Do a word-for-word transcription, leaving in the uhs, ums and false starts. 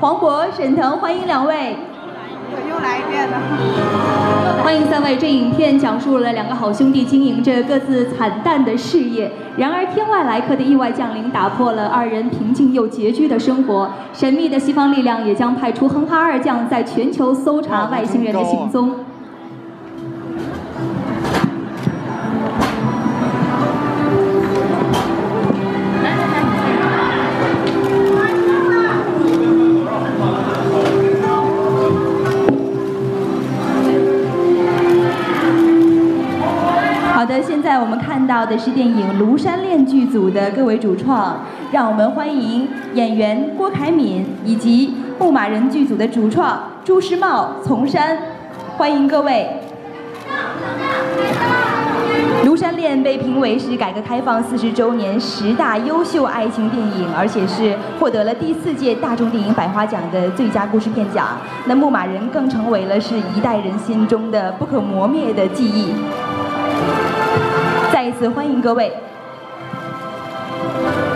黄渤、沈腾，欢迎两位。 又来一遍了。 欢迎三位。这影片讲述了两个好兄弟经营着各自惨淡的事业，然而天外来客的意外降临，打破了二人平静又拮据的生活。神秘的西方力量也将派出哼哈二将，在全球搜查外星人的行踪。 好的，现在我们看到的是电影《庐山恋》剧组的各位主创，让我们欢迎演员郭凯敏以及牧马人剧组的主创朱时茂、丛山，欢迎各位。《庐山恋》被评为是改革开放四十周年十大优秀爱情电影，而且是获得了第四届大众电影百花奖的最佳故事片奖。那牧马人更成为了是一代人心中的不可磨灭的记忆。 再一次欢迎各位。